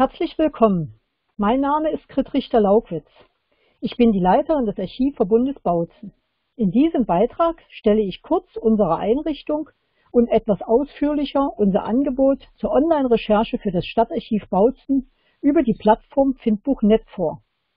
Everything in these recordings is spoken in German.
Herzlich willkommen. Mein Name ist Grit Richter-Laukwitz. Ich bin die Leiterin des Archivverbundes Bautzen. In diesem Beitrag stelle ich kurz unsere Einrichtung und etwas ausführlicher unser Angebot zur Online-Recherche für das Stadtarchiv Bautzen über die Plattform Findbuch.net vor.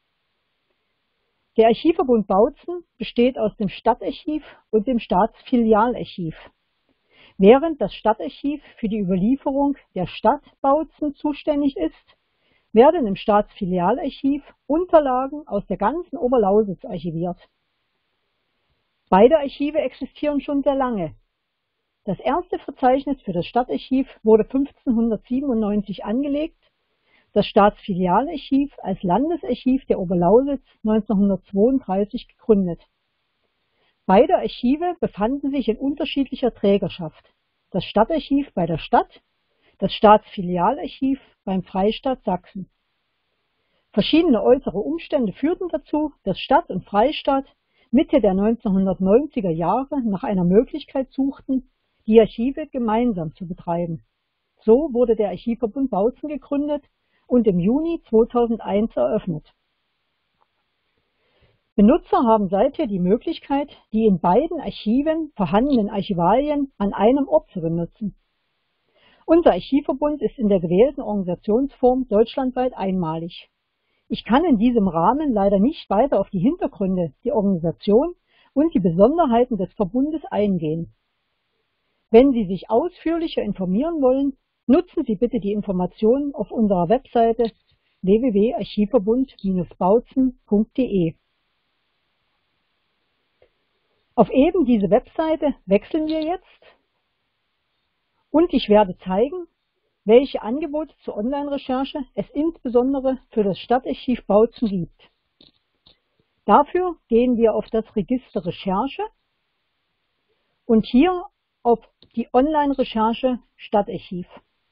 Der Archivverbund Bautzen besteht aus dem Stadtarchiv und dem Staatsfilialarchiv. Während das Stadtarchiv für die Überlieferung der Stadt Bautzen zuständig ist, werden im Staatsfilialarchiv Unterlagen aus der ganzen Oberlausitz archiviert. Beide Archive existieren schon sehr lange. Das erste Verzeichnis für das Stadtarchiv wurde 1597 angelegt, das Staatsfilialarchiv als Landesarchiv der Oberlausitz 1932 gegründet. Beide Archive befanden sich in unterschiedlicher Trägerschaft. Das Stadtarchiv bei der Stadt, das Staatsfilialarchiv beim Freistaat Sachsen. Verschiedene äußere Umstände führten dazu, dass Stadt und Freistaat Mitte der 1990er Jahre nach einer Möglichkeit suchten, die Archive gemeinsam zu betreiben. So wurde der Archivverbund Bautzen gegründet und im Juni 2001 eröffnet. Benutzer haben seither die Möglichkeit, die in beiden Archiven vorhandenen Archivalien an einem Ort zu benutzen. Unser Archivverbund ist in der gewählten Organisationsform deutschlandweit einmalig. Ich kann in diesem Rahmen leider nicht weiter auf die Hintergründe, die Organisation und die Besonderheiten des Verbundes eingehen. Wenn Sie sich ausführlicher informieren wollen, nutzen Sie bitte die Informationen auf unserer Webseite www.archivverbund-bautzen.de. Auf eben diese Webseite wechseln wir jetzt und ich werde zeigen, welche Angebote zur Online-Recherche es insbesondere für das Stadtarchiv Bautzen gibt. Dafür gehen wir auf das Register Recherche und hier auf die Online-Recherche Stadtarchiv.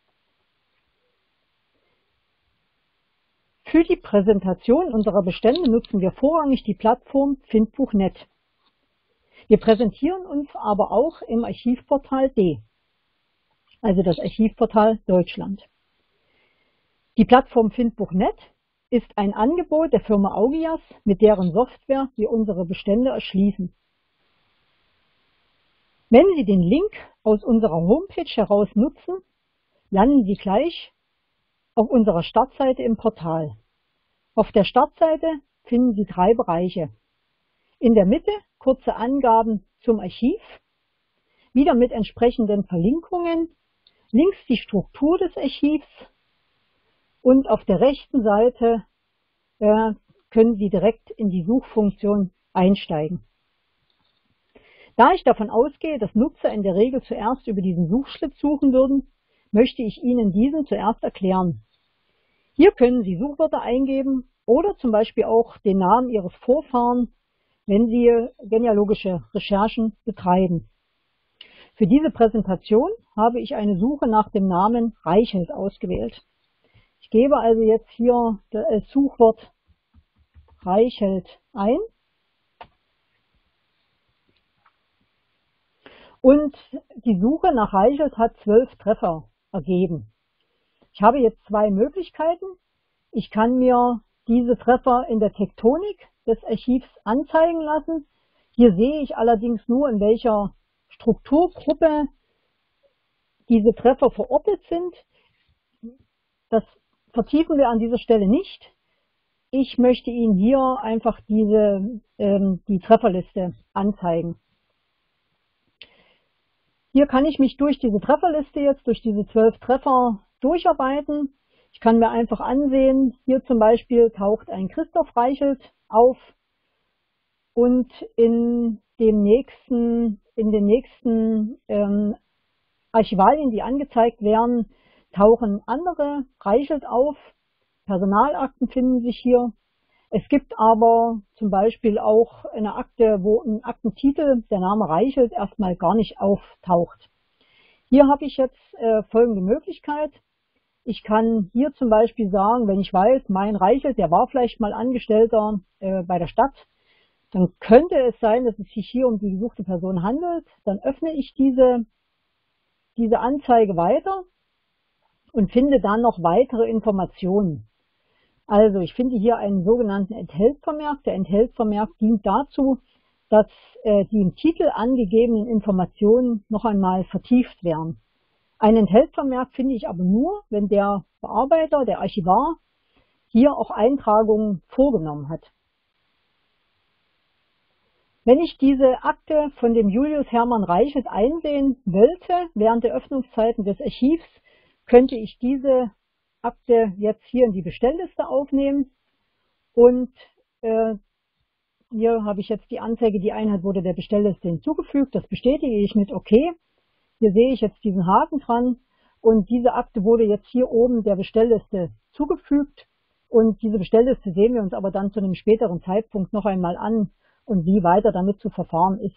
Für die Präsentation unserer Bestände nutzen wir vorrangig die Plattform Findbuch.net. Wir präsentieren uns aber auch im Archivportal D, also das Archivportal Deutschland. Die Plattform Findbuch.net ist ein Angebot der Firma Augias, mit deren Software wir unsere Bestände erschließen. Wenn Sie den Link aus unserer Homepage heraus nutzen, landen Sie gleich auf unserer Startseite im Portal. Auf der Startseite finden Sie 3 Bereiche. In der Mitte kurze Angaben zum Archiv, wieder mit entsprechenden Verlinkungen, links die Struktur des Archivs und auf der rechten Seite können Sie direkt in die Suchfunktion einsteigen. Da ich davon ausgehe, dass Nutzer in der Regel zuerst über diesen Suchschlitz suchen würden, möchte ich Ihnen diesen zuerst erklären. Hier können Sie Suchwörter eingeben oder zum Beispiel auch den Namen Ihres Vorfahren, wenn Sie genealogische Recherchen betreiben. Für diese Präsentation habe ich eine Suche nach dem Namen Reichelt ausgewählt. Ich gebe also jetzt hier das Suchwort Reichelt ein und die Suche nach Reichelt hat 12 Treffer ergeben. Ich habe jetzt 2 Möglichkeiten. Ich kann mir diese Treffer in der Tektonik des Archivs anzeigen lassen. Hier sehe ich allerdings nur, in welcher Strukturgruppe diese Treffer verortet sind. Das vertiefen wir an dieser Stelle nicht. Ich möchte Ihnen hier einfach die Trefferliste anzeigen. Hier kann ich mich durch diese Trefferliste jetzt, durch diese 12 Treffer durcharbeiten. Ich kann mir einfach ansehen, hier zum Beispiel taucht ein Christoph Reichelt auf und in den nächsten Archivalien, die angezeigt werden, tauchen andere Reichelt auf. Personalakten finden sich hier. Es gibt aber zum Beispiel auch eine Akte, wo im Aktentitel der Name Reichelt erstmal gar nicht auftaucht. Hier habe ich jetzt folgende Möglichkeit. Ich kann hier zum Beispiel sagen, wenn ich weiß, mein Reichelt, der war vielleicht mal Angestellter bei der Stadt, dann könnte es sein, dass es sich hier um die gesuchte Person handelt. Dann öffne ich diese Anzeige weiter und finde dann noch weitere Informationen. Also ich finde hier einen sogenannten Entheltvermerk. Der Entheltvermerk dient dazu, dass die im Titel angegebenen Informationen noch einmal vertieft werden. Ein Entheltvermerk finde ich aber nur, wenn der Bearbeiter, der Archivar, hier auch Eintragungen vorgenommen hat. Wenn ich diese Akte von dem Julius Hermann Reichelt einsehen wollte, während der Öffnungszeiten des Archivs, könnte ich diese Akte jetzt hier in die Bestellliste aufnehmen und hier habe ich jetzt die Anzeige, die Einheit wurde der Bestellliste hinzugefügt, das bestätige ich mit OK. Hier sehe ich jetzt diesen Haken dran und diese Akte wurde jetzt hier oben der Bestellliste zugefügt und diese Bestellliste sehen wir uns aber dann zu einem späteren Zeitpunkt noch einmal an und wie weiter damit zu verfahren ist.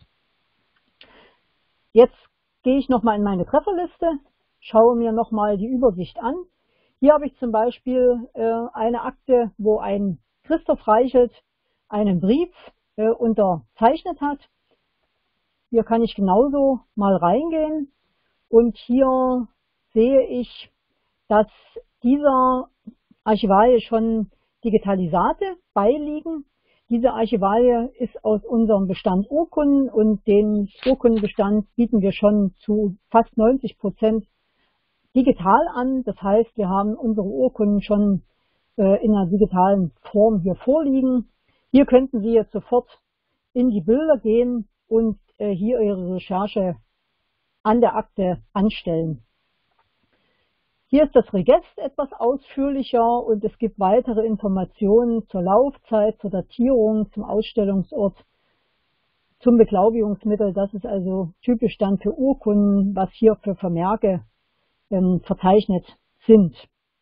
Jetzt gehe ich nochmal in meine Trefferliste, schaue mir nochmal die Übersicht an. Hier habe ich zum Beispiel eine Akte, wo ein Christoph Reichelt einen Brief unterzeichnet hat. Hier kann ich genauso mal reingehen und hier sehe ich, dass dieser Archivalie schon Digitalisate beiliegen. Diese Archivalie ist aus unserem Bestand Urkunden und den Urkundenbestand bieten wir schon zu fast 90% digital an. Das heißt, wir haben unsere Urkunden schon in einer digitalen Form hier vorliegen. Hier könnten Sie jetzt sofort in die Bilder gehen und hier Ihre Recherche an der Akte anstellen. Hier ist das Regest etwas ausführlicher und es gibt weitere Informationen zur Laufzeit, zur Datierung, zum Ausstellungsort, zum Beglaubigungsmittel. Das ist also typisch dann für Urkunden, was hier für Vermerke verzeichnet sind.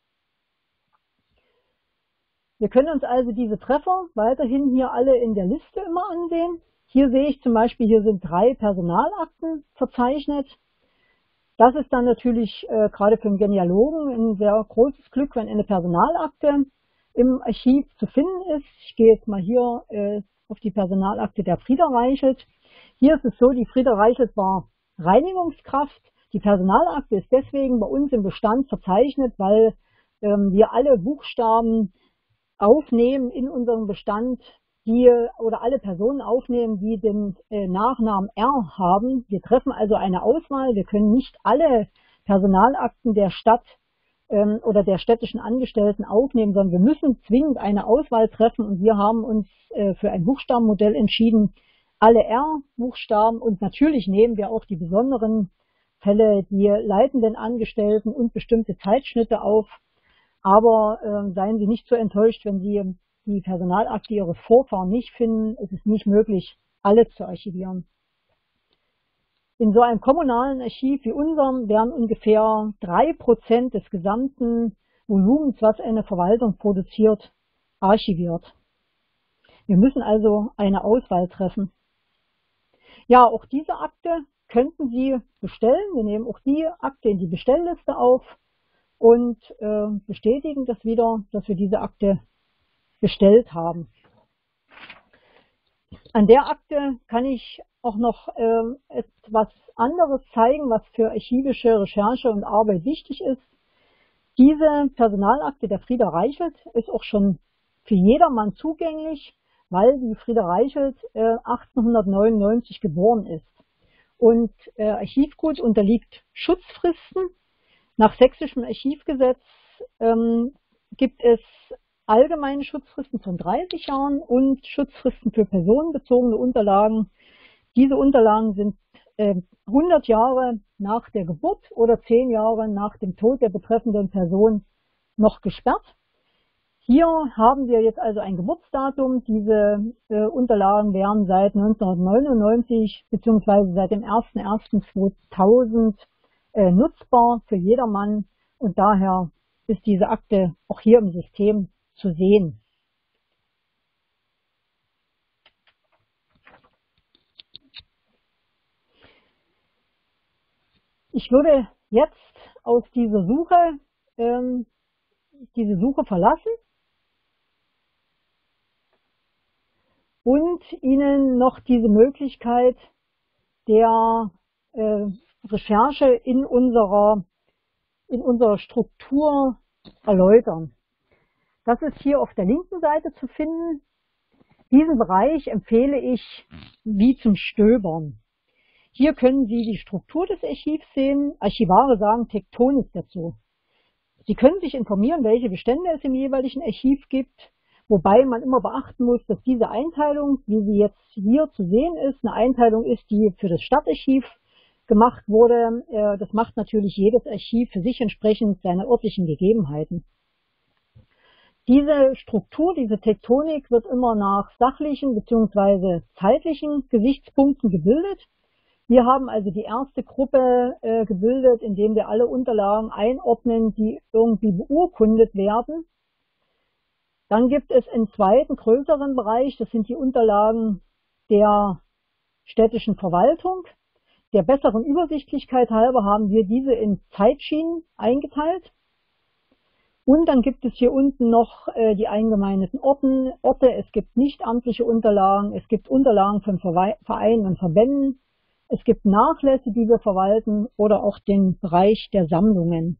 Wir können uns also diese Treffer weiterhin hier alle in der Liste immer ansehen. Hier sehe ich zum Beispiel, hier sind 3 Personalakten verzeichnet. Das ist dann natürlich gerade für einen Genealogen ein sehr großes Glück, wenn eine Personalakte im Archiv zu finden ist. Ich gehe jetzt mal hier auf die Personalakte der Frieda Reichelt. Hier ist es so, die Frieda Reichelt war Reinigungskraft. Die Personalakte ist deswegen bei uns im Bestand verzeichnet, weil wir alle Buchstaben aufnehmen in unserem Bestand, oder alle Personen aufnehmen, die den Nachnamen R haben. Wir treffen also eine Auswahl. Wir können nicht alle Personalakten der Stadt oder der städtischen Angestellten aufnehmen, sondern wir müssen zwingend eine Auswahl treffen und wir haben uns für ein Buchstabenmodell entschieden. Alle R-Buchstaben und natürlich nehmen wir auch die besonderen Fälle, die leitenden Angestellten und bestimmte Zeitschnitte auf. Aber seien Sie nicht so enttäuscht, wenn Sie die Personalakte Ihres Vorfahren nicht finden. Es ist nicht möglich, alle zu archivieren. In so einem kommunalen Archiv wie unserem werden ungefähr 3% des gesamten Volumens, was eine Verwaltung produziert, archiviert. Wir müssen also eine Auswahl treffen. Ja, auch diese Akte könnten Sie bestellen. Wir nehmen auch die Akte in die Bestellliste auf und bestätigen das wieder, dass wir diese Akte bestellt haben. An der Akte kann ich auch noch etwas anderes zeigen, was für archivische Recherche und Arbeit wichtig ist. Diese Personalakte der Frieda Reichelt ist auch schon für jedermann zugänglich, weil die Frieda Reichelt 1899 geboren ist. Und Archivgut unterliegt Schutzfristen. Nach sächsischem Archivgesetz gibt es allgemeine Schutzfristen von 30 Jahren und Schutzfristen für personenbezogene Unterlagen. Diese Unterlagen sind 100 Jahre nach der Geburt oder 10 Jahre nach dem Tod der betreffenden Person noch gesperrt. Hier haben wir jetzt also ein Geburtsdatum. Diese Unterlagen wären seit 1999 bzw. seit dem 01.01.2000 nutzbar für jedermann und daher ist diese Akte auch hier im System zu sehen. Ich würde jetzt aus dieser Suche diese Suche verlassen und Ihnen noch diese Möglichkeit der Recherche in unserer in unserer Struktur erläutern. Das ist hier auf der linken Seite zu finden. Diesen Bereich empfehle ich wie zum Stöbern. Hier können Sie die Struktur des Archivs sehen. Archivare sagen Tektonik dazu. Sie können sich informieren, welche Bestände es im jeweiligen Archiv gibt, wobei man immer beachten muss, dass diese Einteilung, wie sie jetzt hier zu sehen ist, eine Einteilung ist, die für das Stadtarchiv gemacht wurde. Das macht natürlich jedes Archiv für sich entsprechend seine örtlichen Gegebenheiten. Diese Struktur, diese Tektonik wird immer nach sachlichen bzw. zeitlichen Gesichtspunkten gebildet. Wir haben also die erste Gruppe gebildet, indem wir alle Unterlagen einordnen, die irgendwie beurkundet werden. Dann gibt es einen zweiten, größeren Bereich, das sind die Unterlagen der städtischen Verwaltung. Der besseren Übersichtlichkeit halber haben wir diese in Zeitschienen eingeteilt. Und dann gibt es hier unten noch die eingemeindeten Orte. Es gibt nichtamtliche Unterlagen, es gibt Unterlagen von Vereinen und Verbänden. Es gibt Nachlässe, die wir verwalten, oder auch den Bereich der Sammlungen.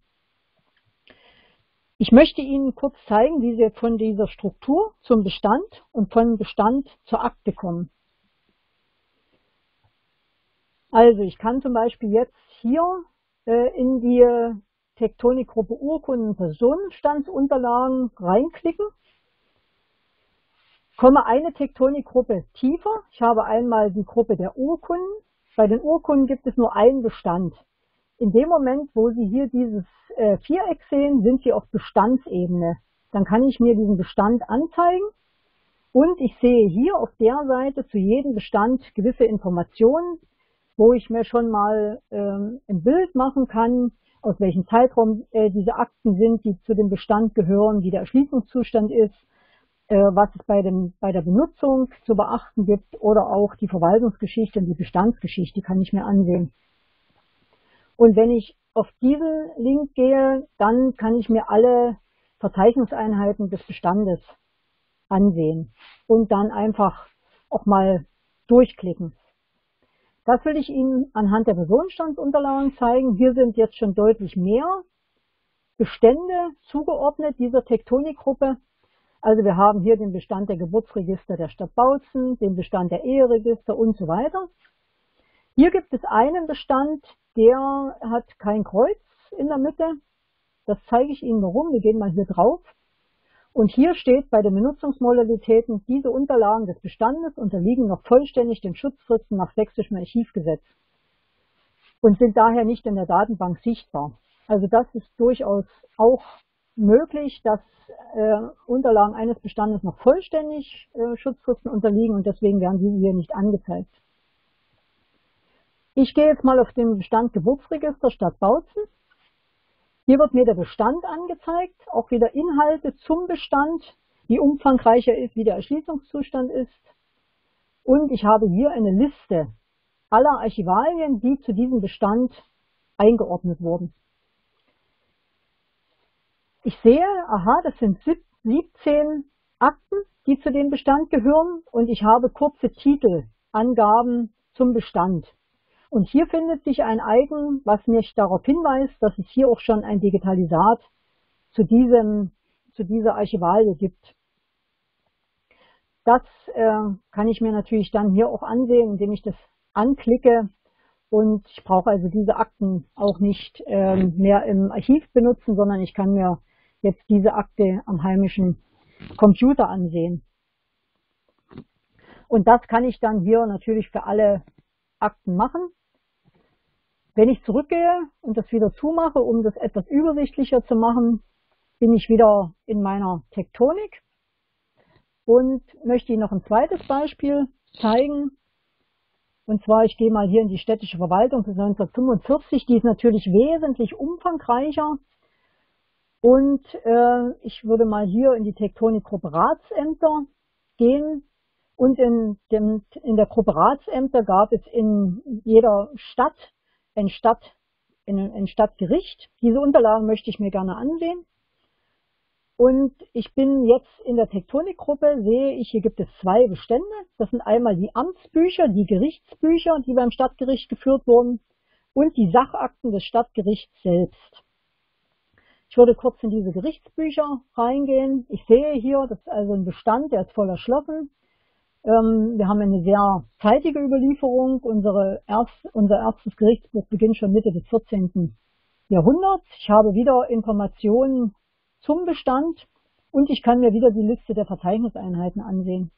Ich möchte Ihnen kurz zeigen, wie Sie von dieser Struktur zum Bestand und von Bestand zur Akte kommen. Also ich kann zum Beispiel jetzt hier in die Tektonikgruppe Urkunden und Personenstandsunterlagen reinklicken. Komme eine Tektonikgruppe tiefer. Ich habe einmal die Gruppe der Urkunden. Bei den Urkunden gibt es nur einen Bestand. In dem Moment, wo Sie hier dieses Viereck sehen, sind Sie auf Bestandsebene. Dann kann ich mir diesen Bestand anzeigen und ich sehe hier auf der Seite zu jedem Bestand gewisse Informationen, wo ich mir schon mal ein Bild machen kann, aus welchem Zeitraum diese Akten sind, die zu dem Bestand gehören, wie der Erschließungszustand ist, was es bei der Benutzung zu beachten gibt, oder auch die Verwaltungsgeschichte und die Bestandsgeschichte kann ich mir ansehen. Und wenn ich auf diesen Link gehe, dann kann ich mir alle Verzeichniseinheiten des Bestandes ansehen und dann einfach auch mal durchklicken. Das will ich Ihnen anhand der Personenstandsunterlagen zeigen. Hier sind jetzt schon deutlich mehr Bestände zugeordnet dieser Tektonikgruppe. Also wir haben hier den Bestand der Geburtsregister der Stadt Bautzen, den Bestand der Eheregister und so weiter. Hier gibt es einen Bestand, der hat kein Kreuz in der Mitte. Das zeige ich Ihnen warum. Wir gehen mal hier drauf. Und hier steht bei den Benutzungsmodalitäten, diese Unterlagen des Bestandes unterliegen noch vollständig den Schutzfristen nach Sächsischem Archivgesetz und sind daher nicht in der Datenbank sichtbar. Also das ist durchaus auch möglich, dass Unterlagen eines Bestandes noch vollständig Schutzfristen unterliegen und deswegen werden diese hier nicht angezeigt. Ich gehe jetzt mal auf den Bestand Geburtsregister Stadt Bautzen. Hier wird mir der Bestand angezeigt, auch wieder Inhalte zum Bestand, wie umfangreich er ist, wie der Erschließungszustand ist. Und ich habe hier eine Liste aller Archivalien, die zu diesem Bestand eingeordnet wurden. Ich sehe, aha, das sind 17 Akten, die zu dem Bestand gehören, und ich habe kurze Titelangaben zum Bestand. Und hier findet sich ein Icon, was mich darauf hinweist, dass es hier auch schon ein Digitalisat zu dieser Archivalie gibt. Das kann ich mir natürlich dann hier auch ansehen, indem ich das anklicke. Und ich brauche also diese Akten auch nicht mehr im Archiv benutzen, sondern ich kann mir jetzt diese Akte am heimischen Computer ansehen. Und das kann ich dann hier natürlich für alle Akten machen. Wenn ich zurückgehe und das wieder zumache, um das etwas übersichtlicher zu machen, bin ich wieder in meiner Tektonik und möchte Ihnen noch ein zweites Beispiel zeigen. Und zwar, ich gehe mal hier in die städtische Verwaltung von 1945, die ist natürlich wesentlich umfangreicher. Und ich würde mal hier in die Tektonikgruppe Ratsämter gehen. Und in der Gruppe Ratsämter gab es in jeder Stadt ein Stadtgericht. Diese Unterlagen möchte ich mir gerne ansehen. Und ich bin jetzt in der Tektonikgruppe, sehe ich, hier gibt es zwei Bestände. Das sind einmal die Amtsbücher, die Gerichtsbücher, die beim Stadtgericht geführt wurden, und die Sachakten des Stadtgerichts selbst. Ich würde kurz in diese Gerichtsbücher reingehen. Ich sehe hier, das ist also ein Bestand, der ist voll erschlossen. Wir haben eine sehr zeitige Überlieferung. Unser erstes Gerichtsbuch beginnt schon Mitte des 14. Jahrhunderts. Ich habe wieder Informationen zum Bestand und ich kann mir wieder die Liste der Verzeichniseinheiten ansehen.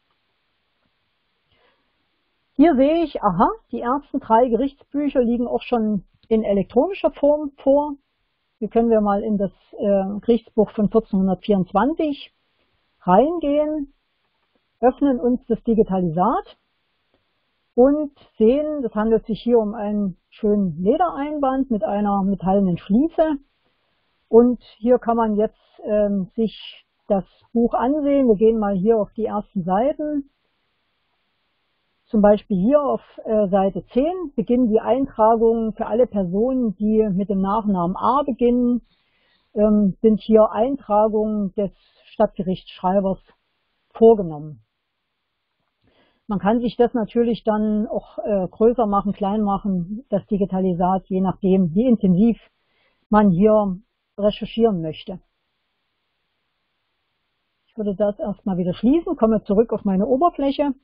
Hier sehe ich, aha, die ersten 3 Gerichtsbücher liegen auch schon in elektronischer Form vor. Hier können wir mal in das Gerichtsbuch von 1424 reingehen, öffnen uns das Digitalisat und sehen, das handelt sich hier um einen schönen Ledereinband mit einer metallenen Schließe. Und hier kann man jetzt sich das Buch ansehen. Wir gehen mal hier auf die ersten Seiten. Zum Beispiel hier auf Seite 10 beginnen die Eintragungen für alle Personen, die mit dem Nachnamen A beginnen, sind hier Eintragungen des Stadtgerichtsschreibers vorgenommen. Man kann sich das natürlich dann auch größer machen, klein machen, das Digitalisat, je nachdem, wie intensiv man hier recherchieren möchte. Ich würde das erstmal wieder schließen, komme zurück auf meine Oberfläche.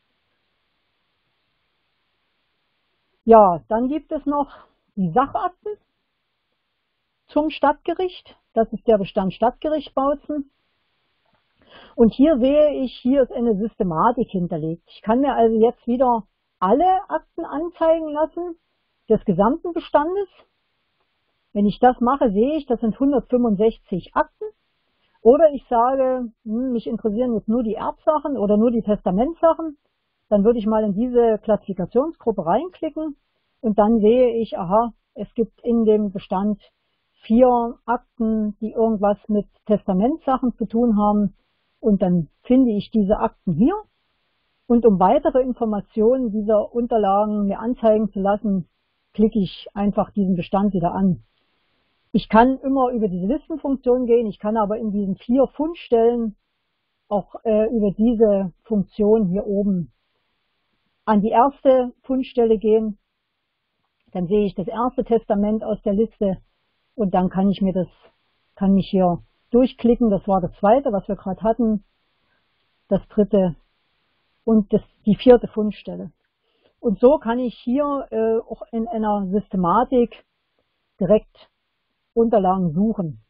Ja, dann gibt es noch die Sachakten zum Stadtgericht. Das ist der Bestand Stadtgericht Bautzen. Und hier sehe ich, hier ist eine Systematik hinterlegt. Ich kann mir also jetzt wieder alle Akten anzeigen lassen des gesamten Bestandes. Wenn ich das mache, sehe ich, das sind 165 Akten. Oder ich sage, mich interessieren jetzt nur die Erbsachen oder nur die Testamentsachen. Dann würde ich mal in diese Klassifikationsgruppe reinklicken und dann sehe ich, aha, es gibt in dem Bestand 4 Akten, die irgendwas mit Testamentsachen zu tun haben. Und dann finde ich diese Akten hier. Und um weitere Informationen dieser Unterlagen mir anzeigen zu lassen, klicke ich einfach diesen Bestand wieder an. Ich kann immer über diese Listenfunktion gehen, ich kann aber in diesen 4 Fundstellen auch über diese Funktion hier oben an die erste Fundstelle gehen. Dann sehe ich das erste Testament aus der Liste und dann kann ich mich hier durchklicken. Das war das zweite, was wir gerade hatten, das dritte und die 4. Fundstelle. Und so kann ich hier auch in einer Systematik direkt Unterlagen suchen.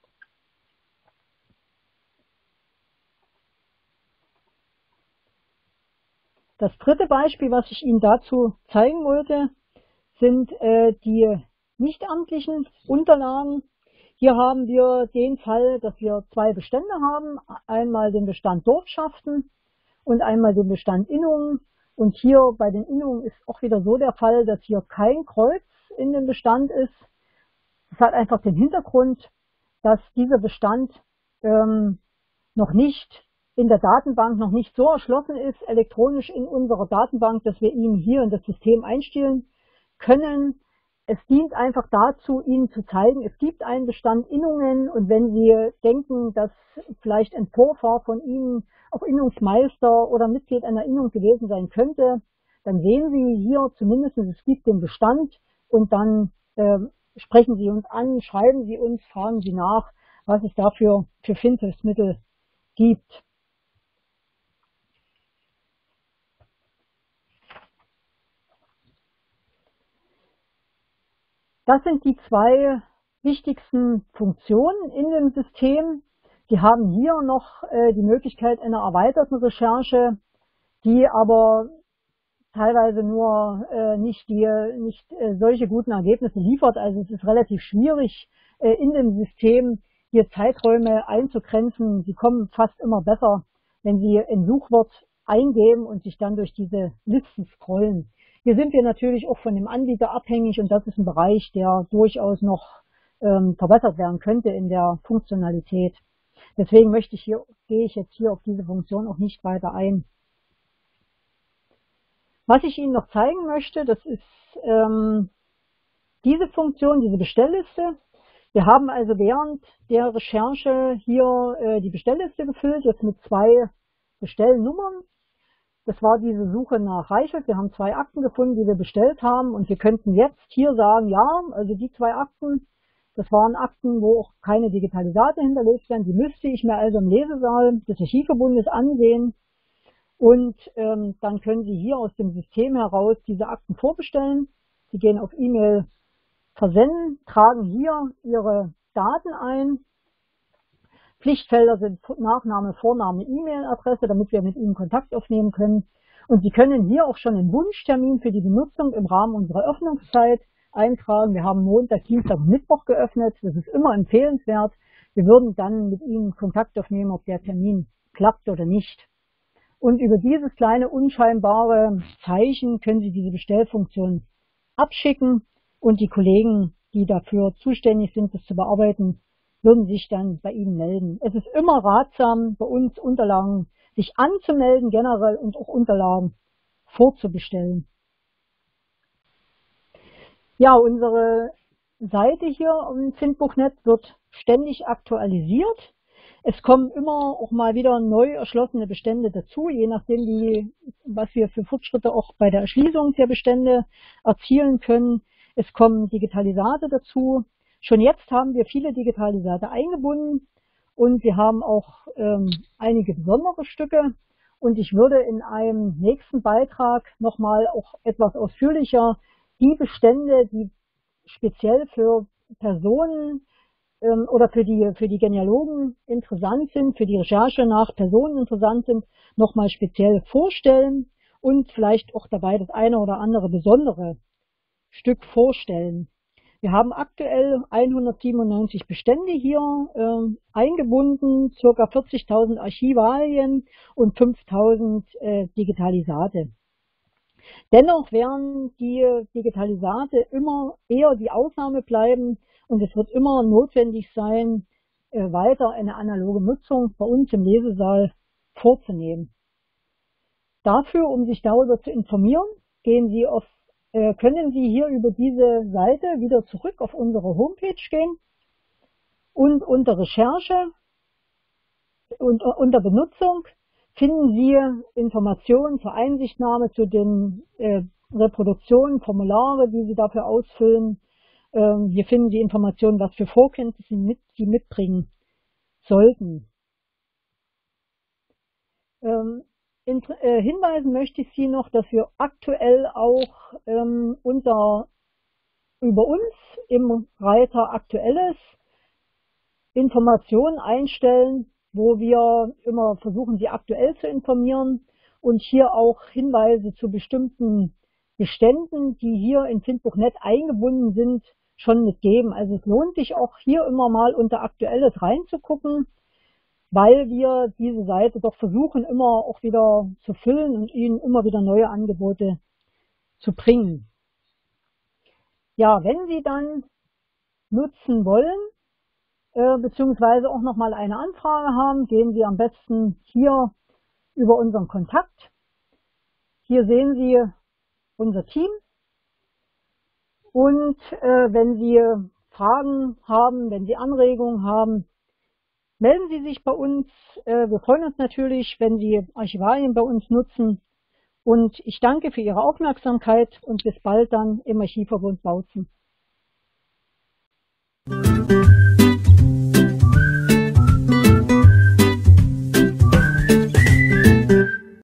Das dritte Beispiel, was ich Ihnen dazu zeigen wollte, sind die nichtamtlichen Unterlagen. Hier haben wir den Fall, dass wir 2 Bestände haben. Einmal den Bestand Dorfschaften und einmal den Bestand Innungen. Und hier bei den Innungen ist auch wieder so der Fall, dass hier kein Kreuz in dem Bestand ist. Das hat einfach den Hintergrund, dass dieser Bestand noch nicht in der Datenbank noch nicht so erschlossen ist, elektronisch in unserer Datenbank, dass wir ihn hier in das System einstellen können. Es dient einfach dazu, Ihnen zu zeigen, es gibt einen Bestand Innungen und wenn Sie denken, dass vielleicht ein Vorfahr von Ihnen auch Innungsmeister oder Mitglied einer Innung gewesen sein könnte, dann sehen Sie hier zumindest, es gibt den Bestand und dann sprechen Sie uns an, schreiben Sie uns, fragen Sie nach, was es dafür für Findhilfsmittel gibt. Das sind die 2 wichtigsten Funktionen in dem System. Sie haben hier noch die Möglichkeit einer erweiterten Recherche, die aber teilweise nur nicht solche guten Ergebnisse liefert. Also es ist relativ schwierig, in dem System hier Zeiträume einzugrenzen. Sie kommen fast immer besser, wenn Sie ein Suchwort eingeben und sich dann durch diese Listen scrollen. Hier sind wir natürlich auch von dem Anbieter abhängig und das ist ein Bereich, der durchaus noch verbessert werden könnte in der Funktionalität. Deswegen gehe ich jetzt hier auf diese Funktion auch nicht weiter ein. Was ich Ihnen noch zeigen möchte, das ist diese Funktion, diese Bestellliste. Wir haben also während der Recherche hier die Bestellliste gefüllt, jetzt mit 2 Bestellnummern. Das war diese Suche nach Reichelt. Wir haben 2 Akten gefunden, die wir bestellt haben und wir könnten jetzt hier sagen, ja, also die 2 Akten, Das waren Akten, wo auch keine Digitalisate hinterlegt werden. Die müsste ich mir also im Lesesaal des Archivverbundes ansehen. Und dann können Sie hier aus dem System heraus diese Akten vorbestellen. Sie gehen auf E-Mail versenden, tragen hier Ihre Daten ein. Pflichtfelder sind Nachname, Vorname, E-Mail-Adresse, damit wir mit Ihnen Kontakt aufnehmen können. Und Sie können hier auch schon einen Wunschtermin für die Benutzung im Rahmen unserer Öffnungszeit eintragen. Wir haben Montag, Dienstag und Mittwoch geöffnet. Das ist immer empfehlenswert. Wir würden dann mit Ihnen Kontakt aufnehmen, ob der Termin klappt oder nicht. Und über dieses kleine unscheinbare Zeichen können Sie diese Bestellfunktion abschicken und die Kollegen, die dafür zuständig sind, das zu bearbeiten, würden sich dann bei Ihnen melden. Es ist immer ratsam, bei uns Unterlagen sich anzumelden generell und auch Unterlagen vorzubestellen. Ja, unsere Seite hier im Zintbuchnet wird ständig aktualisiert. Es kommen immer auch mal wieder neu erschlossene Bestände dazu, je nachdem, was wir für Fortschritte auch bei der Erschließung der Bestände erzielen können. Es kommen Digitalisate dazu. Schon jetzt haben wir viele Digitalisate eingebunden und wir haben auch einige besondere Stücke. Und ich würde in einem nächsten Beitrag nochmal auch etwas ausführlicher die Bestände, die speziell für Personen oder für die Genealogen interessant sind, für die Recherche nach Personen interessant sind, nochmal speziell vorstellen und vielleicht auch dabei das eine oder andere besondere Stück vorstellen. Wir haben aktuell 197 Bestände hier eingebunden, ca. 40.000 Archivalien und 5.000 Digitalisate. Dennoch werden die Digitalisate immer eher die Ausnahme bleiben und es wird immer notwendig sein, weiter eine analoge Nutzung bei uns im Lesesaal vorzunehmen. Dafür, um sich darüber zu informieren, können Sie hier über diese Seite wieder zurück auf unsere Homepage gehen und unter Recherche und unter Benutzung finden Sie Informationen zur Einsichtnahme, zu den Reproduktionen, Formulare, die Sie dafür ausfüllen. Hier finden Sie Informationen, was für Vorkenntnisse Sie mitbringen sollten. Hinweisen möchte ich Sie noch, dass wir aktuell auch über uns im Reiter Aktuelles Informationen einstellen, wo wir immer versuchen, Sie aktuell zu informieren und hier auch Hinweise zu bestimmten Beständen, die hier in Zintbuchnet eingebunden sind, schon mitgeben. Also es lohnt sich auch hier immer mal unter Aktuelles reinzugucken, weil wir diese Seite doch versuchen, immer auch wieder zu füllen und Ihnen immer wieder neue Angebote zu bringen. Ja, wenn Sie dann nutzen wollen, beziehungsweise auch nochmal eine Anfrage haben, gehen Sie am besten hier über unseren Kontakt. Hier sehen Sie unser Team und wenn Sie Fragen haben, wenn Sie Anregungen haben, melden Sie sich bei uns. Wir freuen uns natürlich, wenn Sie Archivalien bei uns nutzen und ich danke für Ihre Aufmerksamkeit und bis bald dann im Archivverbund Bautzen.